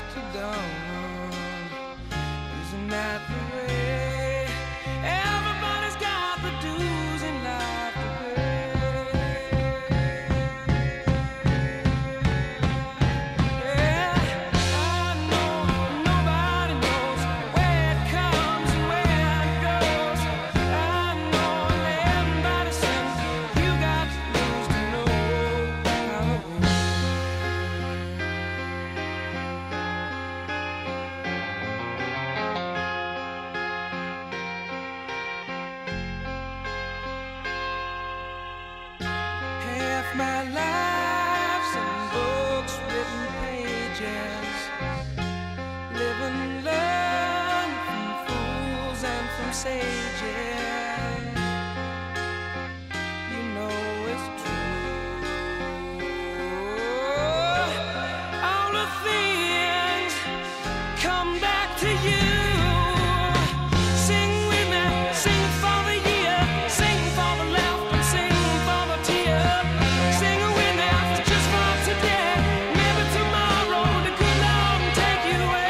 to dawn. Isn't that the way? Everybody's got the dues in life to pay. Yeah, I know nobody knows where it comes and where it goes. I know everybody sings. You got to lose to know how to win. Half my life's in books, written pages. Live and learn from fools and from sages. You know it's true. All the things come back to you. Sing with me, sing for the year, sing for the laugh and sing for the tear. Sing with me just for today, maybe tomorrow the good Lord will take you away.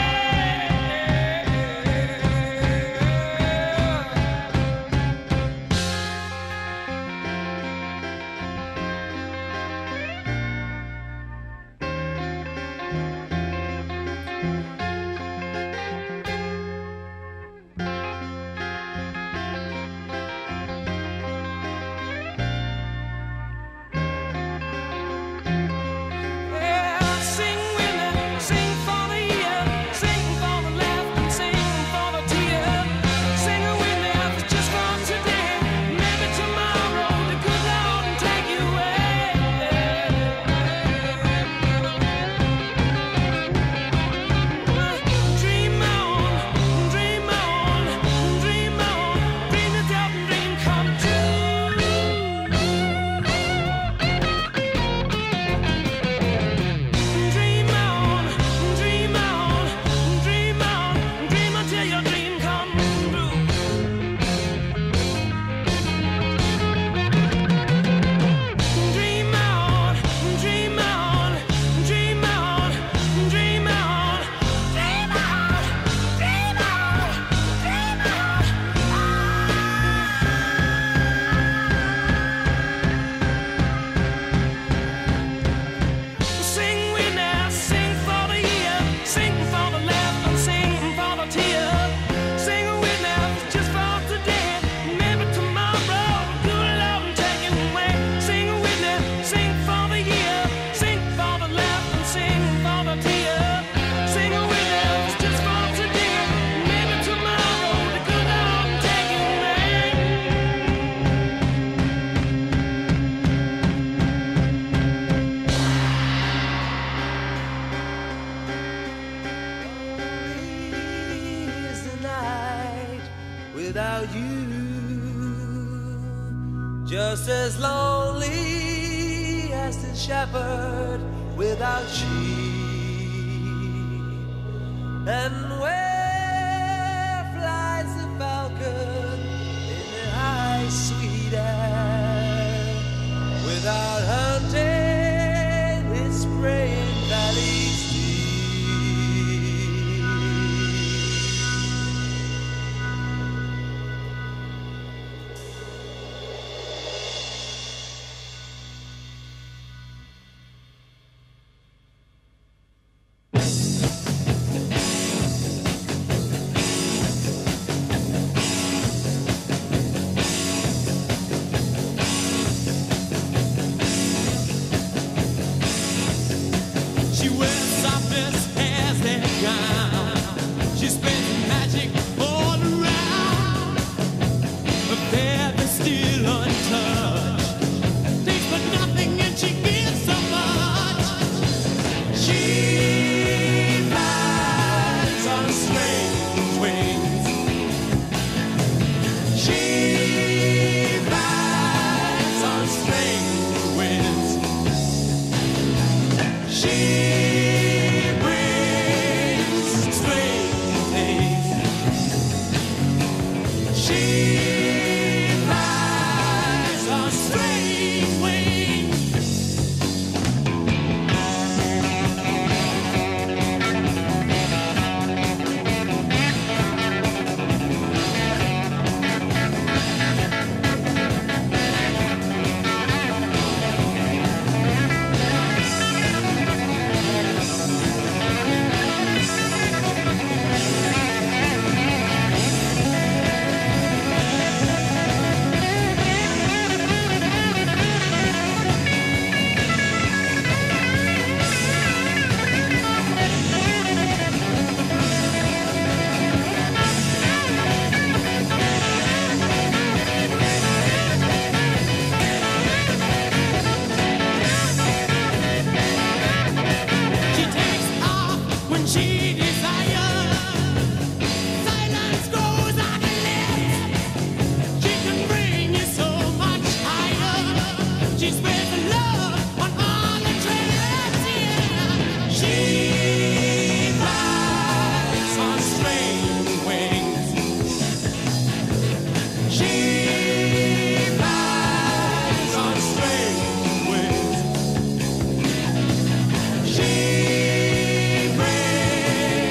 Yeah, sing with me, sing for the year, sing for the laugh and sing for the tear. Sing with me just for today, maybe tomorrow the good Lord will take you away. Dream on, dream on, dream on, dream yourself and dream come true. Dream on, dream on, dream on, dream until your dream come true. Dream on, dream on, dream on, dream on, dream on, dream on, dream on. Sing with me, sing for the year, sing for the laugh and sing for the tear. Sing with me just for today, maybe tomorrow good Lord will take you away. Sing with me, sing for the year, sing for the laugh and sing for the tear. Sing with me just for today, maybe tomorrow the good Lord will take you away. Is the night without you just as lonely as the shepherd without sheep? And where flies the falcon in the high sweet air without hunting its prey in valleys deep? when she desires. Silence grows like a lift. She can bring you so much higher. She spreads the love on all the trails. Yeah. She flies on strange wings. She flies on strange wings. She brings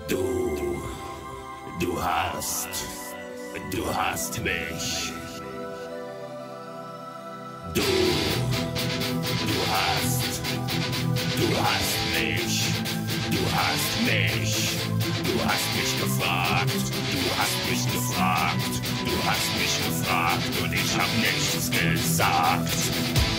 Du hast mich. Du hast mich. Du hast mich. Du hast mich gefragt. Du hast mich gefragt. Du hast mich gefragt und ich hab nichts gesagt.